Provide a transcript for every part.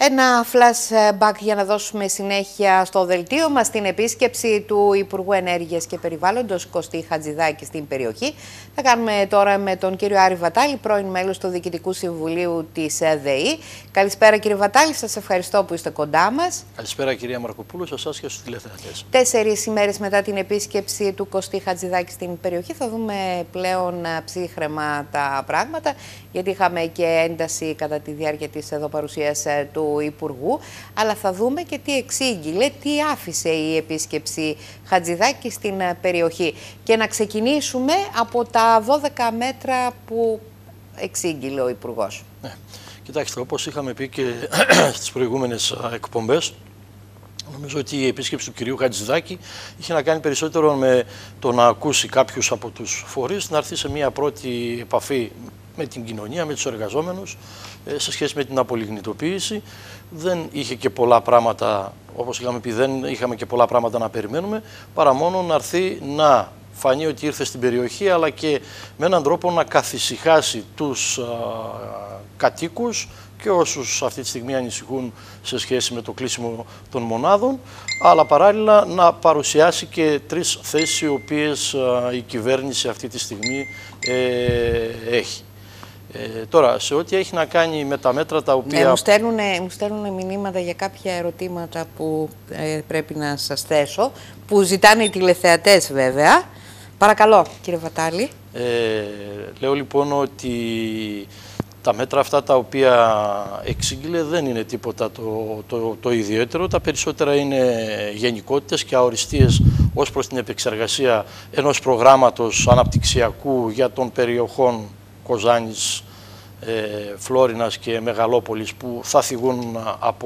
Ένα flashback για να δώσουμε συνέχεια στο δελτίο μας, την επίσκεψη του Υπουργού Ενέργειας και Περιβάλλοντος Κωστή Χατζηδάκη στην περιοχή. Θα κάνουμε τώρα με τον κύριο Άρη Βατάλη, πρώην μέλος του Διοικητικού Συμβουλίου της ΔΕΗ. Καλησπέρα κύριε Βατάλη, σας ευχαριστώ που είστε κοντά μας. Καλησπέρα κυρία Μαρκοπούλου, σε εσάς και στους τηλεθεατές. 4 ημέρες μετά την επίσκεψη του Κωστή Χατζηδάκη στην περιοχή θα δούμε πλέον ψύχραιμα τα πράγματα, γιατί είχαμε και ένταση κατά τη διάρκεια της εδώ παρουσίας του Υπουργού, αλλά θα δούμε και τι εξήγηλε, τι άφησε η επίσκεψη Χατζηδάκη στην περιοχή. Και να ξεκινήσουμε από τα 12 μέτρα που εξήγηλε ο Υπουργός. Ναι. Κοιτάξτε, όπως είχαμε πει και στις προηγούμενες εκπομπές, νομίζω ότι η επίσκεψη του κυρίου Χατζηδάκη είχε να κάνει περισσότερο με το να ακούσει κάποιους από τους φορείς, να έρθει σε μια πρώτη επαφή με την κοινωνία, με τους εργαζόμενους, σε σχέση με την απολιγνητοποίηση. Δεν είχε και πολλά πράγματα, όπως είχαμε πει, δεν είχαμε και πολλά πράγματα να περιμένουμε, παρά μόνο να έρθει να φανεί ότι ήρθε στην περιοχή, αλλά και με έναν τρόπο να καθησυχάσει τους κατοίκους και όσους αυτή τη στιγμή ανησυχούν σε σχέση με το κλείσιμο των μονάδων, αλλά παράλληλα να παρουσιάσει και 3 θέσεις οι οποίες η κυβέρνηση αυτή τη στιγμή έχει. Τώρα, σε ό,τι έχει να κάνει με τα μέτρα τα οποία... Μου στέλνουν μηνύματα για κάποια ερωτήματα που πρέπει να σας θέσω, που ζητάνε οι τηλεθεατές βέβαια. Παρακαλώ, κύριε Βατάλη. Λέω λοιπόν ότι τα μέτρα αυτά τα οποία εξήγηλε δεν είναι τίποτα το ιδιαίτερο. Τα περισσότερα είναι γενικότητες και αοριστείες ως προς την επεξεργασία ενός προγράμματος αναπτυξιακού για των περιοχών Κοζάνης, Φλόρινας και Μεγαλόπολης που θα θυγούν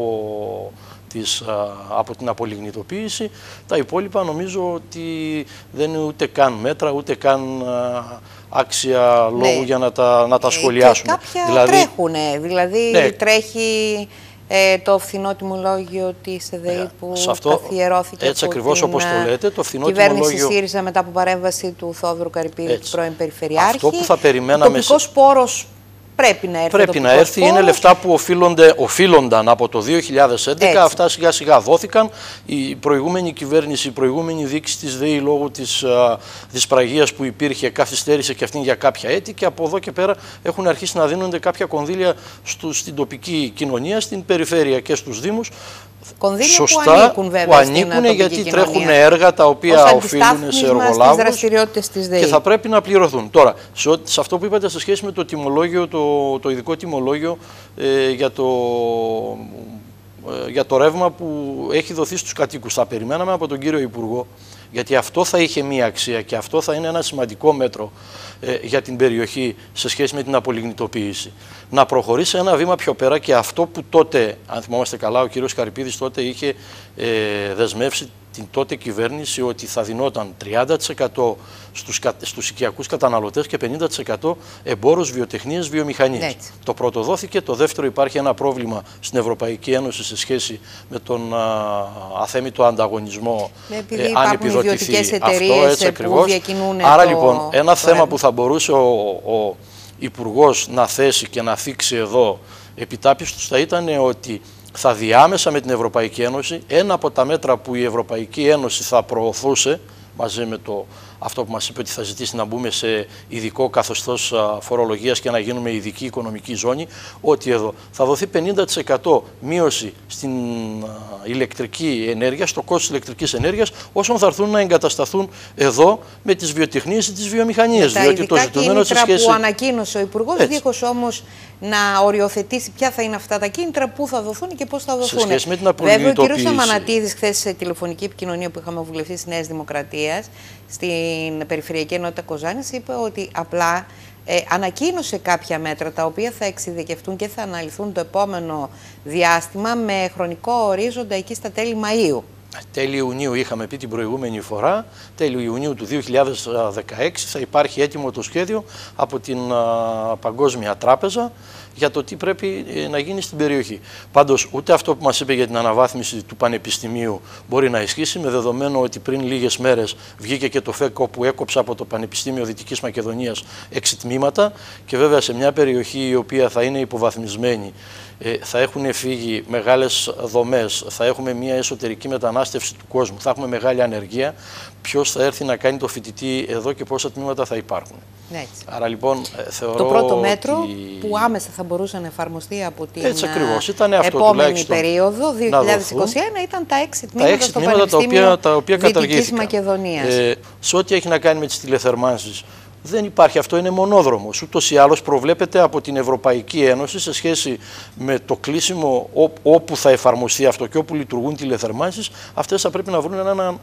από την απολιγνητοποίηση. Τα υπόλοιπα νομίζω ότι δεν είναι ούτε καν μέτρα, ούτε καν άξια λόγου για να τα σχολιάσουμε. Και κάποια τρέχουνε, δηλαδή τρέχει το φθηνό τιμολόγιο της ΔΕΗ που καθιερώθηκε έτσι από ακριβώς όπως το λέτε, το φθηνό κυβέρνηση ΣΥΡΙΖΑ μετά από παρέμβαση του Θόδωρου Καρυπίδη, του πρώην Περιφερειάρχη. Αυτό που θα περιμέναμε... Ο τοπικός πόρος πρέπει να έρθει. Είναι λεφτά που οφείλονταν από το 2011, αυτά σιγά σιγά δόθηκαν. Η προηγούμενη κυβέρνηση, η προηγούμενη διοίκηση της ΔΕΗ λόγω της δυσπραγίας που υπήρχε καθυστέρησε και αυτήν για κάποια έτη και από εδώ και πέρα έχουν αρχίσει να δίνονται κάποια κονδύλια στην τοπική κοινωνία, στην περιφέρεια και στους δήμους. Κονδύλια σωστά, που ανήκουν βέβαια που ανήκουν γιατί κοινωνία. Τρέχουν έργα τα οποία οφείλουν σε εργολάβους και θα πρέπει να πληρωθούν. Τώρα, σε αυτό που είπατε σε σχέση με το τιμολόγιο, το ειδικό τιμολόγιο για το ρεύμα που έχει δοθεί στους κατοίκους, θα περιμέναμε από τον κύριο Υπουργό, γιατί αυτό θα είχε μία αξία και αυτό θα είναι ένα σημαντικό μέτρο για την περιοχή σε σχέση με την απολιγνητοποίηση. Να προχωρήσει ένα βήμα πιο πέρα και αυτό που τότε, αν θυμόμαστε καλά, ο κύριος Καρυπίδης τότε είχε δεσμεύσει την τότε κυβέρνηση ότι θα δινόταν 30% στους οικιακούς καταναλωτές και 50% εμπόρους, βιοτεχνίες, βιομηχανίες. Το πρώτο δόθηκε. Το δεύτερο, υπάρχει ένα πρόβλημα στην Ευρωπαϊκή Ένωση σε σχέση με τον αθέμητο ανταγωνισμό, αν επιδοτηθεί αυτό, έτσι ακριβώς. Άρα λοιπόν ένα θέμα που θα μπορούσε ο Υπουργός να θέσει και να θίξει εδώ επιτάπητος θα ήταν ότι θα διάμεσα με την Ευρωπαϊκή Ένωση ένα από τα μέτρα που η Ευρωπαϊκή Ένωση θα προωθούσε μαζί με αυτό που μας είπε ότι θα ζητήσει να μπούμε σε ειδικό καθεστώς φορολογίας και να γίνουμε ειδική οικονομική ζώνη, ότι εδώ θα δοθεί 50% μείωση στην ηλεκτρική ενέργεια, στο κόστος ηλεκτρικής ενέργειας, όσων θα έρθουν να εγκατασταθούν εδώ με τις βιοτεχνίες ή τις βιομηχανίες. Διότι το ζητούμενο σε σχέση... που ανακοίνωσε ο Υπουργός, δίχως όμως να οριοθετήσει ποια θα είναι αυτά τα κίνητρα, πού θα δοθούν και πώς θα δοθούν. Βέβαια, ο κ. Σαμανατίδης, χθες σε τηλεφωνική επικοινωνία που είχαμε βουλευτή της Νέας Δημοκρατίας στην Περιφερειακή Ενότητα Κοζάνης, είπε ότι απλά ανακοίνωσε κάποια μέτρα τα οποία θα εξειδικευτούν και θα αναλυθούν το επόμενο διάστημα με χρονικό ορίζοντα εκεί στα τέλη Μαΐου. Τέλη Ιουνίου είχαμε πει την προηγούμενη φορά, τέλη Ιουνίου του 2016 θα υπάρχει έτοιμο το σχέδιο από την Παγκόσμια Τράπεζα για το τι πρέπει να γίνει στην περιοχή. Πάντως, ούτε αυτό που μας είπε για την αναβάθμιση του Πανεπιστημίου μπορεί να ισχύσει, με δεδομένο ότι πριν λίγες μέρες βγήκε και το ΦΕΚΟ που έκοψε από το Πανεπιστήμιο Δυτικής Μακεδονίας 6 τμήματα και βέβαια σε μια περιοχή η οποία θα είναι υποβαθμισμένη, θα έχουν φύγει μεγάλες δομές, θα έχουμε μια εσωτερική μετανάστευση του κόσμου, θα έχουμε μεγάλη ανεργία. Ποιος θα έρθει να κάνει το φοιτητή εδώ και πόσα τμήματα θα υπάρχουν. Έτσι. Άρα λοιπόν θεωρώ το πρώτο μέτρο που άμεσα θα μπορούσε να εφαρμοστεί από την επόμενη περίοδο, 2021, ήταν τα 6 τμήματα στο Πανεπιστήμιο Δυτικής Μακεδονίας. Σε ό,τι έχει να κάνει με τις τηλεθερμάνσεις, δεν υπάρχει, αυτό είναι μονόδρομος. Ούτως ή άλλως προβλέπεται από την Ευρωπαϊκή Ένωση σε σχέση με το κλείσιμο όπου θα εφαρμοστεί αυτό και όπου λειτουργούν τηλεθερμάνσεις, αυτές θα πρέπει να βρουν έναν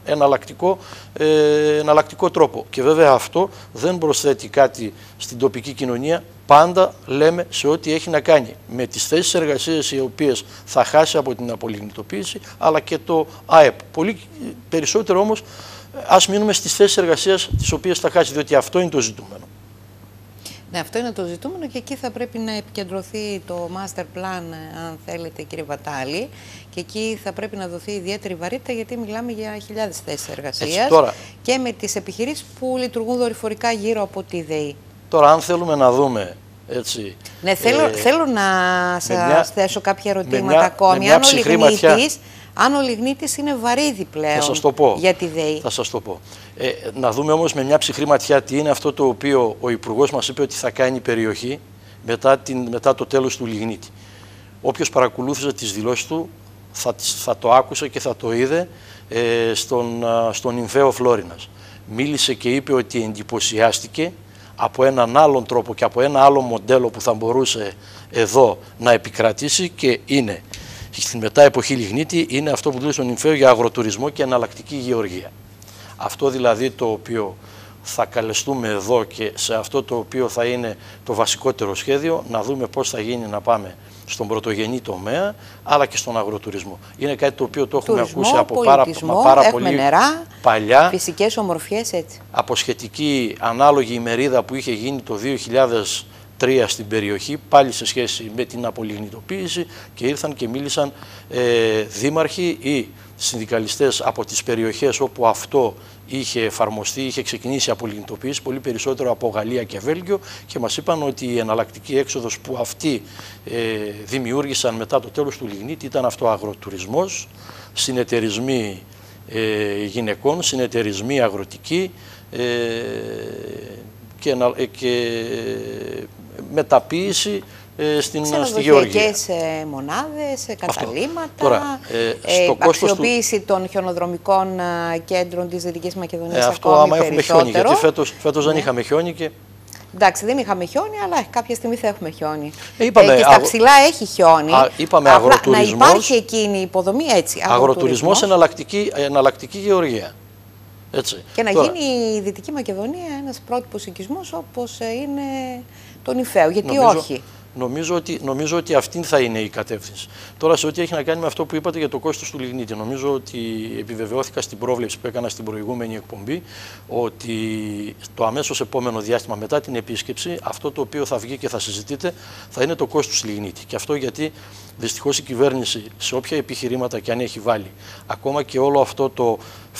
εναλλακτικό τρόπο. Και βέβαια αυτό δεν προσθέτει κάτι στην τοπική κοινωνία. Πάντα λέμε σε ό,τι έχει να κάνει με τις θέσεις εργασίας οι οποίες θα χάσει από την απολιγνητοποίηση, αλλά και το ΑΕΠ. Πολύ περισσότερο όμως ας μείνουμε στις θέσεις εργασίας τις οποίες θα χάσει, διότι αυτό είναι το ζητούμενο. Ναι, αυτό είναι το ζητούμενο και εκεί θα πρέπει να επικεντρωθεί το master plan, αν θέλετε, κύριε Βατάλη, και εκεί θα πρέπει να δοθεί ιδιαίτερη βαρύτητα, γιατί μιλάμε για χιλιάδες θέσεις εργασίας και με τις επιχειρήσεις που λειτουργούν δορυφορικά γύρω από τη ΔΕΗ. Τώρα, αν θέλουμε να δούμε έτσι... Ναι, θέλω να σας θέσω κάποια ερωτήματα ακόμη. Αν ο λιγνίτης είναι βαρύδι πλέον για τη ΔΕΗ. Θα σας το πω. Να δούμε όμως με μια ψυχρή ματιά τι είναι αυτό το οποίο ο Υπουργός μας είπε ότι θα κάνει η περιοχή μετά το τέλος του λιγνίτη. Όποιος παρακολούθησε τις δηλώσεις του θα το άκουσε και θα το είδε στον νυμφαίο Φλόρινας. Μίλησε και είπε ότι εντυπωσιάστηκε από έναν άλλον τρόπο και από ένα άλλο μοντέλο που θα μπορούσε εδώ να επικρατήσει και είναι. Στην μετά εποχή λιγνίτη είναι αυτό που δούλευε στον νυμφαίο για αγροτουρισμό και εναλλακτική γεωργία. Αυτό δηλαδή το οποίο θα καλεστούμε εδώ και σε αυτό το οποίο θα είναι το βασικότερο σχέδιο, να δούμε πώς θα γίνει να πάμε στον πρωτογενή τομέα, αλλά και στον αγροτουρισμό. Είναι κάτι το οποίο το έχουμε ακούσει από πάρα πολύ νερά, παλιά. Φυσικές ομορφιές, έτσι. Από σχετική ανάλογη ημερίδα που είχε γίνει το 2003 στην περιοχή, πάλι σε σχέση με την απολιγνητοποίηση, και ήρθαν και μίλησαν δήμαρχοι ή συνδικαλιστές από τις περιοχές όπου αυτό είχε εφαρμοστεί, είχε ξεκινήσει η απολιγνητοποίηση, πολύ περισσότερο από Γαλλία και Βέλγιο, και μας είπαν ότι η εναλλακτική έξοδος που αυτοί δημιούργησαν μετά το τέλος του λιγνίτη ήταν αυτό: αγροτουρισμός, συνεταιρισμοί γυναικών, συνεταιρισμοί αγροτικοί και μεταποίηση στη γεωργία. Μονάδες, καταλύματα, αξιοποίηση των χιονοδρομικών κέντρων της Δυτικής Μακεδονίας. Αυτό άμα έχουμε χιόνι, γιατί φέτος δεν είχαμε χιόνι και... Εντάξει, δεν είχαμε χιόνι, αλλά κάποια στιγμή θα έχουμε χιόνι. Και στα ψηλά έχει χιόνι. Είπαμε αγροτουρισμός. Να υπάρχει εκείνη η υποδομή, έτσι. Αγροτουρισμός, εναλλακτική γεωργία. Έτσι. Και να γίνει η Δυτική Μακεδονία ένας πρότυπος οικισμός όπως είναι το νυμφαίο. Γιατί όχι. Νομίζω ότι αυτή θα είναι η κατεύθυνση. Τώρα, σε ό,τι έχει να κάνει με αυτό που είπατε για το κόστος του λιγνίτη, νομίζω ότι επιβεβαιώθηκα στην πρόβλεψη που έκανα στην προηγούμενη εκπομπή ότι το αμέσως επόμενο διάστημα μετά την επίσκεψη, αυτό το οποίο θα βγει και θα συζητείτε θα είναι το κόστος του λιγνίτη. Και αυτό γιατί δυστυχώς η κυβέρνηση, σε όποια επιχειρήματα και αν έχει βάλει, ακόμα και όλο αυτό το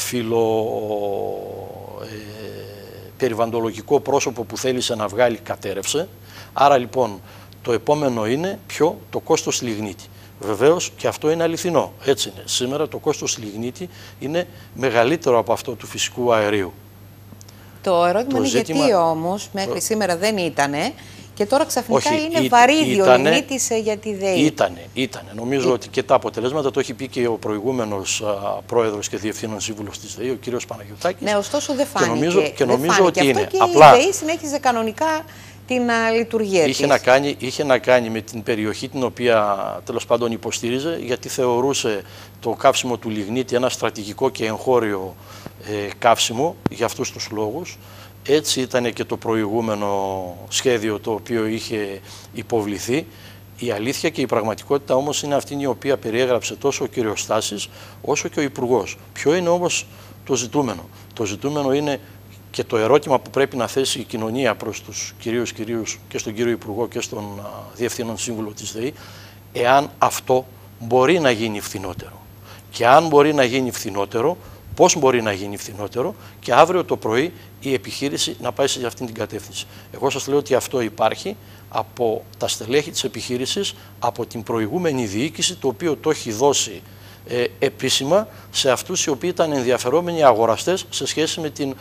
περιβαλλοντολογικό πρόσωπο που θέλησε να βγάλει, κατέρευσε. Άρα λοιπόν το επόμενο είναι το κόστος λιγνίτη. Βεβαίως και αυτό είναι αληθινό. Έτσι είναι. Σήμερα το κόστος λιγνίτη είναι μεγαλύτερο από αυτό του φυσικού αερίου. Το ερώτημα είναι γιατί όμως μέχρι σήμερα δεν ήτανε και τώρα ξαφνικά είναι βαρύδι ο λιγνίτης για τη ΔΕΗ. Ήτανε. Νομίζω ότι και τα αποτελέσματα το έχει πει και ο προηγούμενος πρόεδρος και διευθύνων σύμβουλος της ΔΕΗ, ο κύριος Παναγιωτάκης. Ναι, ωστόσο δεν φάνηκε. Και νομίζω ότι αυτό είναι. Και η ΔΕΗ συνέχιζε κανονικά την λειτουργία της. Είχε να κάνει με την περιοχή την οποία τέλος πάντων υποστήριζε, γιατί θεωρούσε το καύσιμο του λιγνίτη ένα στρατηγικό και εγχώριο καύσιμο για αυτούς τους λόγους. Έτσι ήταν και το προηγούμενο σχέδιο το οποίο είχε υποβληθεί. Η αλήθεια και η πραγματικότητα όμως είναι αυτή η οποία περιέγραψε τόσο ο κύριος Στάσης όσο και ο Υπουργός. Ποιο είναι όμως το ζητούμενο? Το ζητούμενο είναι Και το ερώτημα που πρέπει να θέσει η κοινωνία προς τους κυρίους και στον κύριο Υπουργό και στον Διευθύνον Σύμβουλο της ΔΕΗ, εάν αυτό μπορεί να γίνει φθηνότερο. Και αν μπορεί να γίνει φθηνότερο, πώς μπορεί να γίνει φθηνότερο, και αύριο το πρωί η επιχείρηση να πάει σε αυτήν την κατεύθυνση. Εγώ σας λέω ότι αυτό υπάρχει από τα στελέχη της επιχείρησης, από την προηγούμενη διοίκηση, το οποίο το έχει δώσει επίσημα σε αυτούς οι οποίοι ήταν ενδιαφερόμενοι αγοραστές σε σχέση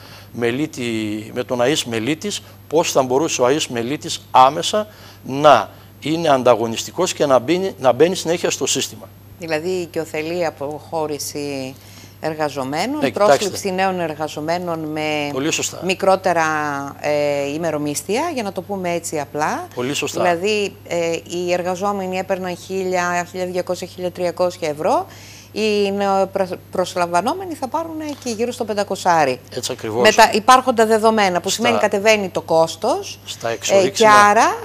με τον ΑΕΣ Μελίτης, πώς θα μπορούσε ο ΑΕΣ Μελίτης άμεσα να είναι ανταγωνιστικός και να μπαίνει συνέχεια στο σύστημα. Δηλαδή η οικειοθελή αποχώρηση εργαζομένων, πρόσληψη νέων εργαζομένων με μικρότερα ημερομίσθια, για να το πούμε έτσι απλά. Πολύ σωστά. Δηλαδή οι εργαζόμενοι έπαιρναν 1.000, 1.200, 1.300 ευρώ, οι προσλαμβανόμενοι θα πάρουν και γύρω στο 500. Έτσι ακριβώς. Με τα υπάρχοντα δεδομένα, που σημαίνει κατεβαίνει το κόστος και άρα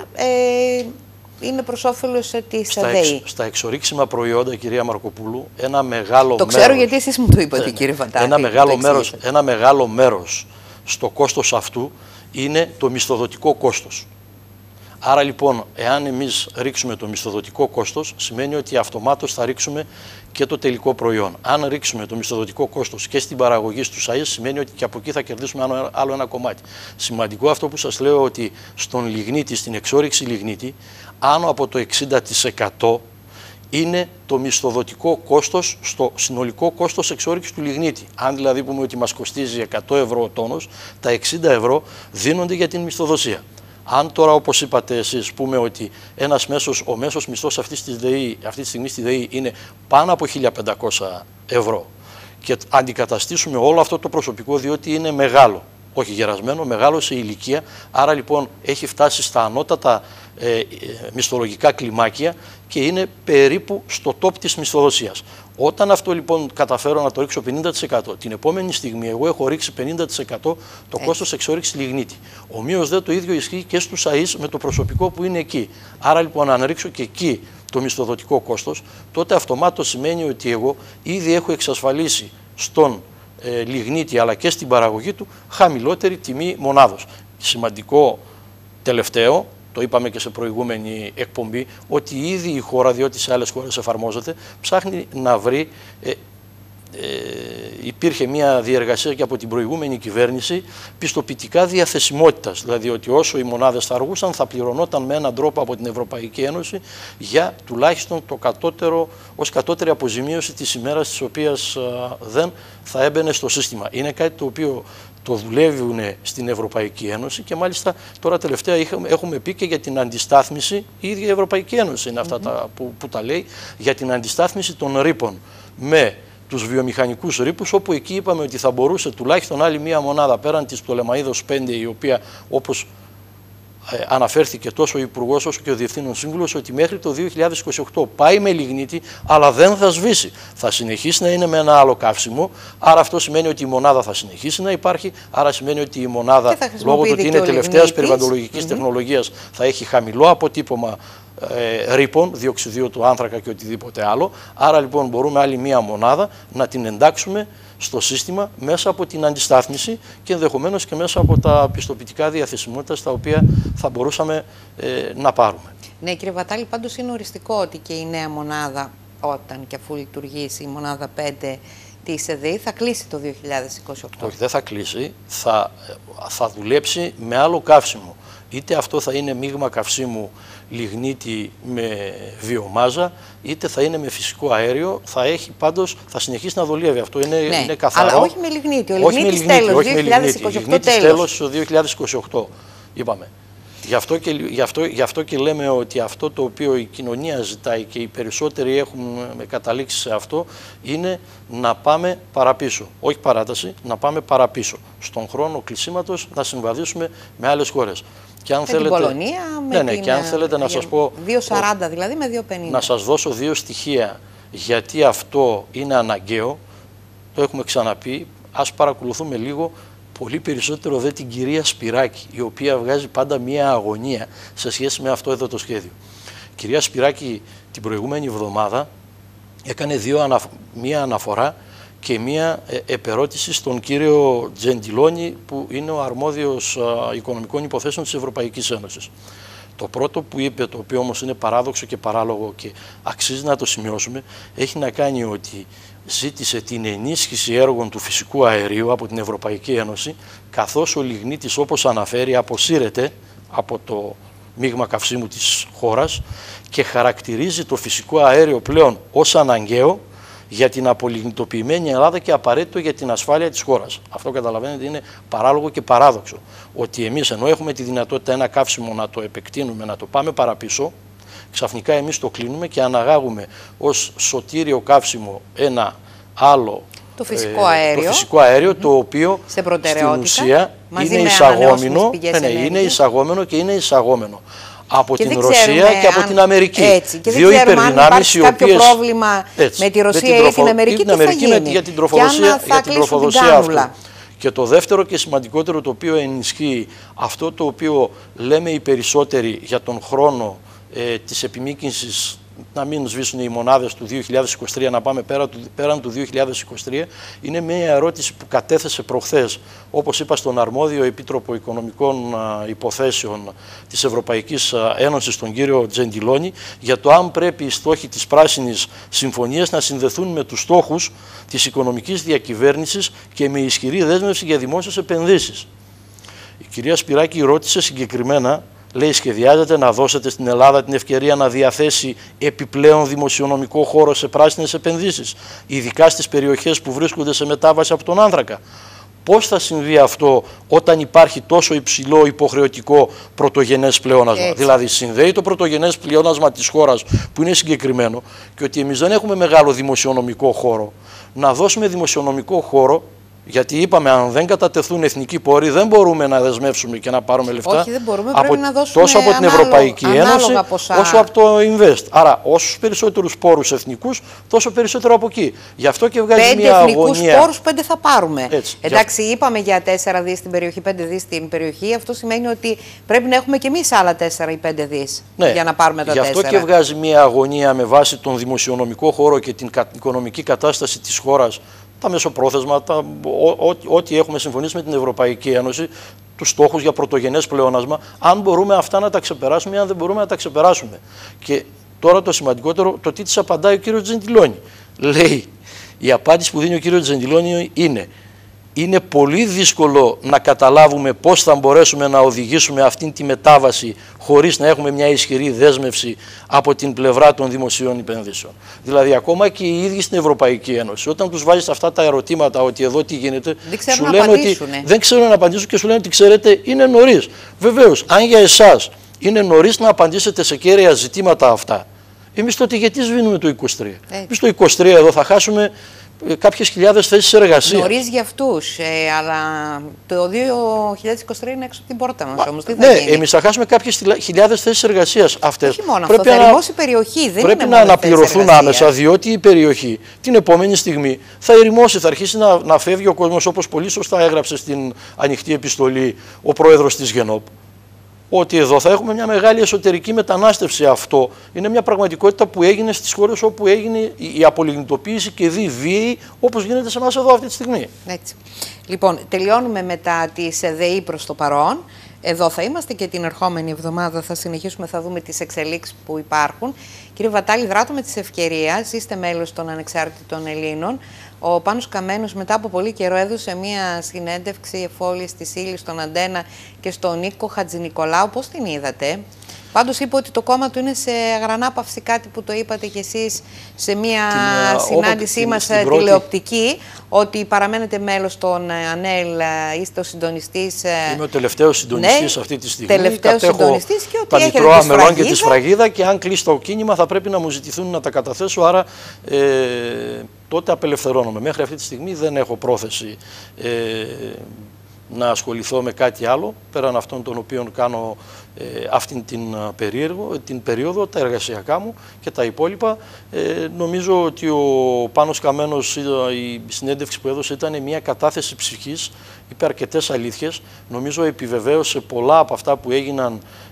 είναι προς όφελος της ΔΕΗ. Στα εξορίξιμα προϊόντα, κυρία Μαρκοπούλου, ένα μεγάλο μέρος... Το ξέρω γιατί εσείς μου το είπατε, κύριε Βατάκη. Ένα μεγάλο μέρος στο κόστος αυτού είναι το μισθοδοτικό κόστος. Άρα λοιπόν, εάν εμείς ρίξουμε το μισθοδοτικό κόστος, σημαίνει ότι αυτομάτως θα ρίξουμε και το τελικό προϊόν. Αν ρίξουμε το μισθοδοτικό κόστος και στην παραγωγή στους ΑΕΣ, σημαίνει ότι και από εκεί θα κερδίσουμε άλλο ένα κομμάτι. Σημαντικό αυτό που σας λέω, ότι στον λιγνίτη, στην εξόρυξη λιγνίτη, άνω από το 60% είναι το μισθοδοτικό κόστος στο συνολικό κόστος εξόρυξης του λιγνίτη. Αν δηλαδή πούμε ότι μας κοστίζει 100 ευρώ ο τόνος, τα 60 ευρώ δίνονται για την μισθοδοσία. Αν τώρα, όπως είπατε εσείς, πούμε ότι ο μέσος μισθός αυτή τη στιγμή στη ΔΕΗ είναι πάνω από 1.500 ευρώ και αντικαταστήσουμε όλο αυτό το προσωπικό, διότι είναι μεγάλο, όχι γερασμένο, μεγάλο σε ηλικία, άρα λοιπόν έχει φτάσει στα ανώτατα μισθολογικά κλιμάκια και είναι περίπου στο top της μισθοδοσίας. Όταν αυτό λοιπόν καταφέρω να το ρίξω 50%, την επόμενη στιγμή εγώ έχω ρίξει 50% το κόστος εξόρυξης λιγνίτη. Ομοίως δε το ίδιο ισχύει και στους ΑΕΣ με το προσωπικό που είναι εκεί. Άρα λοιπόν, αν ρίξω και εκεί το μισθοδοτικό κόστος, τότε αυτομάτως σημαίνει ότι εγώ ήδη έχω εξασφαλίσει στον λιγνίτη αλλά και στην παραγωγή του χαμηλότερη τιμή μονάδος. Σημαντικό τελευταίο, το είπαμε και σε προηγούμενη εκπομπή, ότι ήδη η χώρα, διότι σε άλλες χώρες εφαρμόζεται, ψάχνει να βρει, υπήρχε μια διεργασία και από την προηγούμενη κυβέρνηση, πιστοποιητικά διαθεσιμότητας. Δηλαδή ότι όσο οι μονάδες θα αργούσαν, θα πληρωνόταν με έναν τρόπο από την Ευρωπαϊκή Ένωση για τουλάχιστον ως κατώτερη αποζημίωση της ημέρας της οποίας δεν θα έμπαινε στο σύστημα. Είναι κάτι το οποίο το δουλεύουν στην Ευρωπαϊκή Ένωση και μάλιστα τώρα τελευταία έχουμε πει και για την αντιστάθμιση, η ίδια η Ευρωπαϊκή Ένωση είναι αυτά που τα λέει, για την αντιστάθμιση των ρήπων με τους βιομηχανικούς ρήπους, όπου εκεί είπαμε ότι θα μπορούσε τουλάχιστον άλλη μία μονάδα πέραν της Πτολεμαΐδος 5, η οποία, όπως αναφέρθηκε τόσο ο Υπουργός όσο και ο Διευθύνων Σύμβουλος, ότι μέχρι το 2028 πάει με λιγνίτη, αλλά δεν θα σβήσει. Θα συνεχίσει να είναι με ένα άλλο καύσιμο, άρα αυτό σημαίνει ότι η μονάδα θα συνεχίσει να υπάρχει, άρα σημαίνει ότι η μονάδα, λόγω του ότι είναι τελευταίας περιβαλλοντολογικής τεχνολογίας, θα έχει χαμηλό αποτύπωμα ρήπων, διοξιδίου του άνθρακα και οτιδήποτε άλλο. Άρα λοιπόν μπορούμε άλλη μία μονάδα να την εντάξουμε στο σύστημα μέσα από την αντιστάθμιση και ενδεχομένως και μέσα από τα πιστοποιητικά διαθεσιμότητας τα οποία θα μπορούσαμε να πάρουμε. Ναι, κύριε Βατάλη, πάντως είναι οριστικό ότι και η νέα μονάδα, όταν και αφού λειτουργήσει η μονάδα 5 της ΔΕΗ, θα κλείσει το 2028. Όχι, δεν θα κλείσει, θα δουλέψει με άλλο καύσιμο. Είτε αυτό θα είναι μείγμα καυσίμου λιγνίτη με βιομάζα, είτε θα είναι με φυσικό αέριο, θα συνεχίσει να δουλεύει. Αυτό είναι καθαρό. Αλλά όχι με λιγνίτη. Ο λιγνίτης τέλος, 2028 τέλος. Το 2028, είπαμε. Γι' αυτό και λέμε ότι αυτό το οποίο η κοινωνία ζητάει και οι περισσότεροι έχουν καταλήξει σε αυτό, είναι να πάμε παραπίσω. Όχι παράταση, να πάμε παραπίσω. Στον χρόνο κλεισίματος να συμβαδίσουμε με άλλες χώρες. Και αν θέλετε, την Πολωνία, και αν θέλετε να σας πω 2,40 δηλαδή με 2,50. Να σας δώσω δύο στοιχεία γιατί αυτό είναι αναγκαίο. Το έχουμε ξαναπεί. Ας παρακολουθούμε λίγο πολύ περισσότερο δε την κυρία Σπυράκη, η οποία βγάζει πάντα μία αγωνία σε σχέση με αυτό εδώ το σχέδιο. Η κυρία Σπυράκη την προηγούμενη εβδομάδα έκανε μία αναφορά και μία επερώτηση στον κύριο Τζεντιλόνι, που είναι ο αρμόδιος οικονομικών υποθέσεων της Ευρωπαϊκής Ένωσης. Το πρώτο που είπε, το οποίο όμως είναι παράδοξο και παράλογο και αξίζει να το σημειώσουμε, έχει να κάνει ότι ζήτησε την ενίσχυση έργων του φυσικού αερίου από την Ευρωπαϊκή Ένωση, καθώς ο λιγνίτης, όπως αναφέρει, αποσύρεται από το μείγμα καυσίμου της χώρας και χαρακτηρίζει το φυσικό αέριο πλέον ως αναγκαίο για την απολιγνητοποιημένη Ελλάδα και απαραίτητο για την ασφάλεια της χώρας. Αυτό, καταλαβαίνετε, είναι παράλογο και παράδοξο. Ότι εμείς, ενώ έχουμε τη δυνατότητα ένα καύσιμο να το επεκτείνουμε, να το πάμε παραπίσω, ξαφνικά εμείς το κλείνουμε και αναγάγουμε ως σωτήριο καύσιμο ένα άλλο το φυσικό αέριο, το οποίο στην ουσία είναι εισαγόμενο, και είναι εισαγόμενο από την Ρωσία και από την Αμερική. Και δύο υπερδυνάμεις οι οποίες... κάποιο πρόβλημα με τη Ρωσία ή την Αμερική, τι θα γίνει, για την τροφοδοσία αυτού. Και το δεύτερο και σημαντικότερο, το οποίο ενισχύει αυτό το οποίο λέμε οι περισσότεροι για τον χρόνο της επιμήκυνσης, να μην σβήσουν οι μονάδες του 2023, να πάμε πέραν του 2023, είναι μια ερώτηση που κατέθεσε προχθές, όπως είπα, στον αρμόδιο Επίτροπο Οικονομικών Υποθέσεων της Ευρωπαϊκής Ένωσης, τον κύριο Τζεντιλόνι, για το αν πρέπει οι στόχοι της Πράσινης Συμφωνίας να συνδεθούν με τους στόχους της οικονομικής διακυβέρνησης και με ισχυρή δέσμευση για δημόσιες επενδύσεις. Η κυρία Σπυράκη ρώτησε συγκεκριμένα, λέει, σχεδιάζεται να δώσετε στην Ελλάδα την ευκαιρία να διαθέσει επιπλέον δημοσιονομικό χώρο σε πράσινες επενδύσεις, ειδικά στις περιοχές που βρίσκονται σε μετάβαση από τον άνθρακα. Πώς θα συμβεί αυτό όταν υπάρχει τόσο υψηλό υποχρεωτικό πρωτογενές πλεόνασμα? Δηλαδή, συνδέει το πρωτογενές πλεόνασμα της χώρας, που είναι συγκεκριμένο, και ότι εμείς δεν έχουμε μεγάλο δημοσιονομικό χώρο. Να δώσουμε δημοσιονομικό χώρο, γιατί είπαμε, αν δεν κατατεθούν εθνικοί πόροι, δεν μπορούμε να δεσμεύσουμε και να πάρουμε λεφτά. Όχι, δεν μπορούμε, πρέπει να δώσουμε τόσο από την Ευρωπαϊκή Ένωση, όσο από το Invest. Άρα, όσους περισσότερους πόρους εθνικούς, τόσο περισσότερο από εκεί. Γι' αυτό και βγάζει μια αγωνία. 5 εθνικούς πόρους, 5 θα πάρουμε. Εντάξει, είπαμε για 4 δις στην περιοχή, 5 δις στην περιοχή. Αυτό σημαίνει ότι πρέπει να έχουμε και εμείς άλλα 4 ή 5 δις για να πάρουμε τα 4. Γι' αυτό και βγάζει μια αγωνία με βάση τον δημοσιονομικό χώρο και την οικονομική κατάσταση της χώρας, τα μεσοπρόθεσμα, ό,τι έχουμε συμφωνήσει με την Ευρωπαϊκή Ένωση, τους στόχους για πρωτογενές πλεόνασμα, αν μπορούμε αυτά να τα ξεπεράσουμε ή αν δεν μπορούμε να τα ξεπεράσουμε. Και τώρα το σημαντικότερο, το τι της απαντάει ο κύριος Τζεντιλόνι. Λέει, η απάντηση που δίνει ο κύριος Τζεντιλόνι είναι πολύ δύσκολο να καταλάβουμε πώς θα μπορέσουμε να οδηγήσουμε αυτήν τη μετάβαση χωρίς να έχουμε μια ισχυρή δέσμευση από την πλευρά των δημοσίων επενδύσεων. Δηλαδή, ακόμα και οι ίδιοι στην Ευρωπαϊκή Ένωση, όταν τους βάζεις αυτά τα ερωτήματα, ότι εδώ τι γίνεται, σου λένε ότι δεν ξέρουν να απαντήσουν και σου λένε ότι, ξέρετε, είναι νωρίς. Βεβαίως, αν για εσάς είναι νωρίς να απαντήσετε σε κέρια ζητήματα αυτά, εμείς τότε γιατί σβήνουμε το 23? Εμείς το 23 εδώ θα χάσουμε κάποιες χιλιάδες θέσεις εργασίας. Νωρίς για αυτούς, αλλά το 2023 είναι έξω από την πόρτα μας όμως. Τι θα γίνει? Εμείς θα χάσουμε κάποιες χιλιάδες θέσεις εργασίας αυτές. Όχι μόνο αυτό, θα ερημώσει η περιοχή, δεν πρέπει είναι να αναπληρωθούν άμεσα, διότι η περιοχή την επόμενη στιγμή θα ερημώσει, θα αρχίσει να φεύγει ο κόσμος, όπως πολύ σωστά έγραψε στην ανοιχτή επιστολή ο πρόεδρος της ΓΕΝΟΠ. Ότι εδώ θα έχουμε μια μεγάλη εσωτερική μετανάστευση. Αυτό είναι μια πραγματικότητα που έγινε στις χώρες όπου έγινε η απολιγνητοποίηση και βίαιη, όπως γίνεται σε εμάς εδώ αυτή τη στιγμή. Έτσι. Λοιπόν, τελειώνουμε μετά τις ΔΕΗ προς το παρόν. Εδώ θα είμαστε και την ερχόμενη εβδομάδα θα συνεχίσουμε, θα δούμε τις εξελίξεις που υπάρχουν. Κύριε Βατάλη, δράτω με της ευκαιρίας, είστε μέλος των Ανεξάρτητων Ελλήνων. Ο Πάνος Καμένος μετά από πολύ καιρό έδωσε μία συνέντευξη εφόλης της ύλης στον Αντένα και στον Νίκο Χατζηνικολάου. Πώς την είδατε? Πάντως είπε ότι το κόμμα του είναι σε αγρανά παυση, κάτι που το είπατε κι εσείς σε μία συνάντησή μας τηλεοπτική, ότι παραμένετε μέλος των ΑΝΕΛ, είστε ο συντονιστής. Είμαι ο τελευταίος συντονιστής αυτή τη στιγμή. Τελευταίος συντονιστής και ότι τα Μητρώα Αμερών και τη Σφραγίδα, και αν κλείσει το κίνημα θα πρέπει να μου ζητηθούν να τα καταθέσω, άρα τότε απελευθερώνομαι. Μέχρι αυτή τη στιγμή δεν έχω πρόθεση να ασχοληθώ με κάτι άλλο, πέραν αυτών των οποίων κάνω αυτήν την περίοδο, τα εργασιακά μου και τα υπόλοιπα. Νομίζω ότι ο Πάνος Καμένος, η συνέντευξη που έδωσε ήταν μια κατάθεση ψυχής, είπε αρκετές αλήθειες, νομίζω επιβεβαίωσε πολλά από αυτά που έγιναν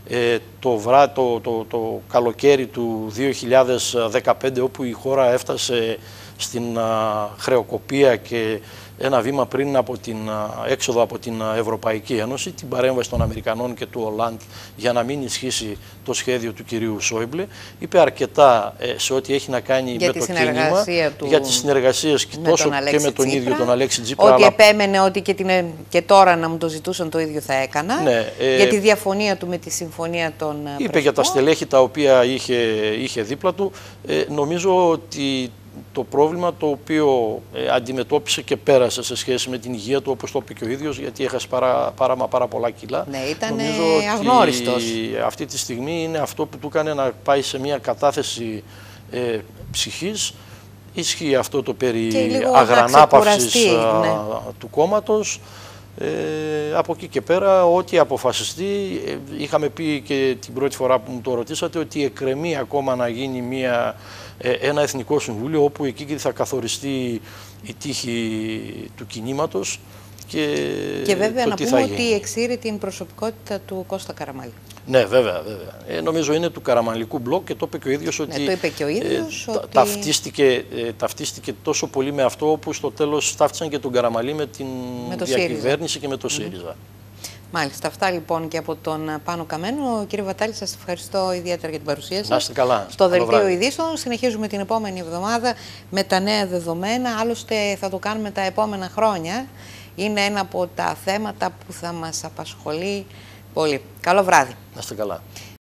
το καλοκαίρι του 2015, όπου η χώρα έφτασε στην χρεοκοπία και ένα βήμα πριν από την έξοδο από την Ευρωπαϊκή Ένωση, την παρέμβαση των Αμερικανών και του Ολάντ για να μην ισχύσει το σχέδιο του κυρίου Σόιμπλε. Είπε αρκετά σε ό,τι έχει να κάνει με το κίνημα, για τις συνεργασίες τόσο και με τον ίδιο τον Αλέξη Τσίπρα. Ότι επέμενε ότι και τώρα να μου το ζητούσαν το ίδιο θα έκανα. Ναι, για τη διαφωνία του με τη συμφωνία των Είπε πρεσβών. Για τα στελέχη τα οποία είχε δίπλα του. Νομίζω ότι το πρόβλημα το οποίο αντιμετώπισε και πέρασε σε σχέση με την υγεία του, όπως το είπε και ο ίδιος, γιατί έχασε πάρα πολλά κιλά. Ναι, ήταν αγνώριστος. Αυτή τη στιγμή είναι αυτό που του έκανε να πάει σε μια κατάθεση ψυχής. Ισχύει αυτό το περί αγρανάπαυσης του κόμματος. Από εκεί και πέρα, ό,τι αποφασιστεί, είχαμε πει και την πρώτη φορά που μου το ρωτήσατε, ότι εκκρεμεί ακόμα να γίνει ένα εθνικό συμβούλιο, όπου εκεί θα καθοριστεί η τύχη του κινήματος και βέβαια να πούμε ότι εξήρει την προσωπικότητα του Κώστα Καραμανλή. Ναι, βέβαια. Νομίζω είναι του καραμανλικού μπλοκ και το είπε και ο ίδιος ότι, το είπε και ο ίδιος, ότι... ταυτίστηκε τόσο πολύ με αυτό, όπου στο τέλος ταύτισαν και τον Καραμανλή με την διακυβέρνηση και με το ΣΥΡΙΖΑ. Μάλιστα, αυτά λοιπόν και από τον Πάνο Καμένο. Κύριε Βατάλη, σας ευχαριστώ ιδιαίτερα για την παρουσία σας. Να είστε καλά. Στο Δελτίο Ειδήσεων συνεχίζουμε την επόμενη εβδομάδα με τα νέα δεδομένα. Άλλωστε θα το κάνουμε τα επόμενα χρόνια. Είναι ένα από τα θέματα που θα μας απασχολεί πολύ. Καλό βράδυ. Να είστε καλά.